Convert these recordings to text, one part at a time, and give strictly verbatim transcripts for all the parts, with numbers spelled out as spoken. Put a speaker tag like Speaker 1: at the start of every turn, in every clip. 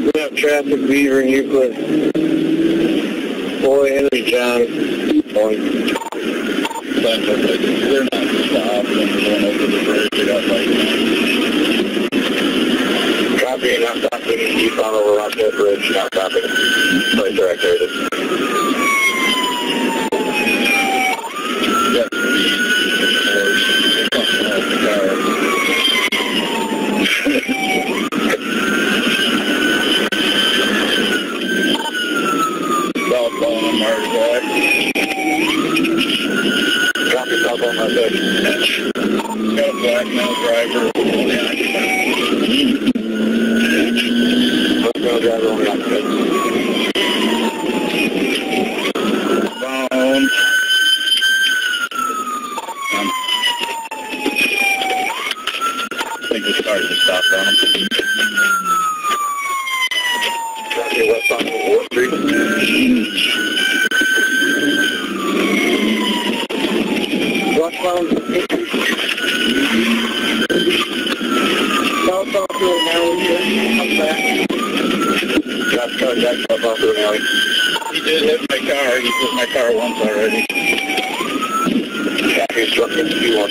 Speaker 1: We have traffic, Beaver and Euclid. Boy, Henry, John. One.
Speaker 2: They're not stopped when we're going over the bridge. They got lights on.
Speaker 1: Copy, not stopping. You found over Lafayette Bridge, not stopping. Right direct, there it is.
Speaker 2: Yes, please. Of course. They're coming off the car. Southbound on Marsac.
Speaker 1: Copy, southbound Marsac.
Speaker 2: Got a black male driver.
Speaker 1: Black male driver only occupant.
Speaker 2: Bound. Um, I think we started to stop on him.
Speaker 1: Copy, westbound Ward Street. Westbound. Southbound through an alley here. Come back. Got cut, got cut off through an alley.
Speaker 2: He did hit my car. He hit my car once already.
Speaker 1: Copy, instructing Q one.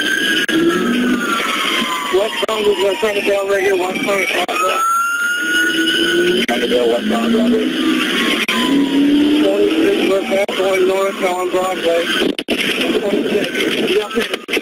Speaker 1: Westbound is uh, trying to bail right here, westbound is Broadway. Trying to bail westbound Broadway. twenty-six, we're back going north on Broadway. twenty-six, yep.